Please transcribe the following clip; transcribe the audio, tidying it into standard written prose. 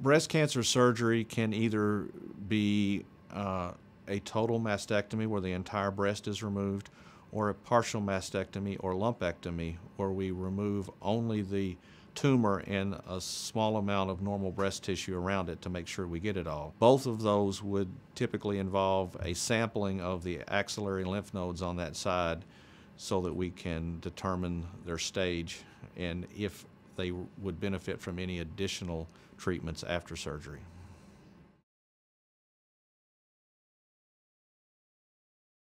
Breast cancer surgery can either be a total mastectomy where the entire breast is removed, or a partial mastectomy or lumpectomy where we remove only the tumor and a small amount of normal breast tissue around it to make sure we get it all. Both of those would typically involve a sampling of the axillary lymph nodes on that side so that we can determine their stage and if they would benefit from any additional treatments after surgery.